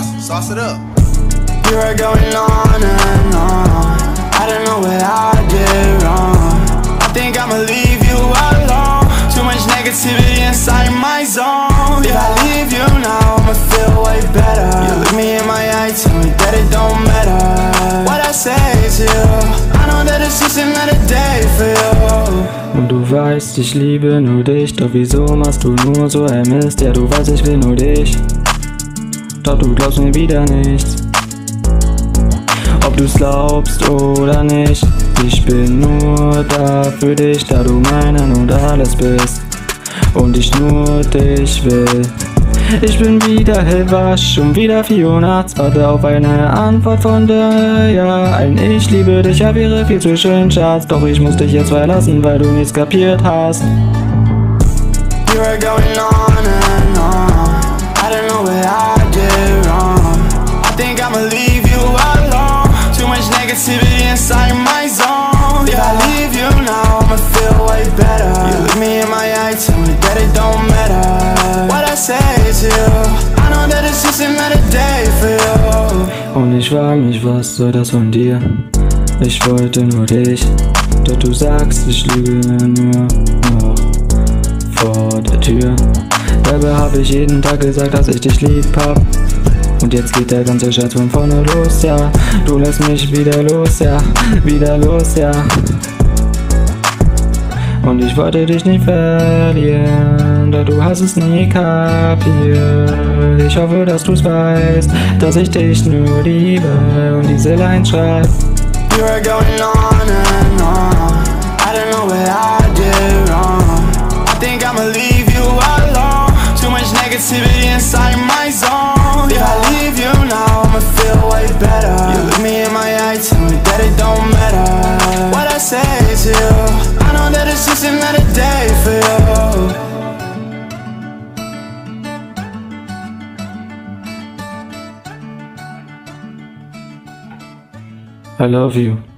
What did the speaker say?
Sauce it up. You were going on and on. I don't know what I did wrong. I think I'ma leave you alone. Too much negativity inside my zone. If I leave you now, I'ma feel way better. You look me in my eye, tell me that it don't matter what I say to you. I know that it's just another day for you. Und du weißt, ich liebe nur dich. Doch wieso machst du nur so ein Mist? Ja, du weißt, ich will nur dich. Doch du glaubst mir wieder nichts. Ob du's glaubst oder nicht, ich bin nur da für dich, da du meinen und alles bist und ich nur dich will. Ich bin wieder hellwach, schon wieder 4 Uhr nachts, warte auf eine Antwort von dir, ja. Ein Ich liebe dich, ja, wäre viel zu schön, Schatz, doch ich muss dich jetzt verlassen, weil du nichts kapiert hast. You were going on and on. I don't know what I did wrong. I think I'ma leave you alone. Too much negativity inside my zone. If I leave you now, I'ma feel way better. You look me in my eye, tell me that it don't matter what I say to you. I know that it's just another day for you. Und ich frag mich, was soll das von dir? Ich wollte nur dich, doch du sagst, ich lüge nur noch vor der Tür. Dabei hab ich jeden Tag gesagt, dass ich dich lieb hab. Und jetzt geht der ganze Scheiß von vorne los, ja. Du lässt mich wieder los, ja, wieder los, ja. Und ich wollte dich nicht verlieren, doch du hast es nie kapiert. Ich hoffe, dass du's weißt, dass ich dich nur liebe und diese Line schreib. You were going on and on. I don't know what I did wrong. I think I'ma leave you alone. Too much negativity inside my zone. If I leave you now, I'ma feel way better. You look me in my eye, tell me that it don't matter what I say to you. I know that it's just another day for you. I love you.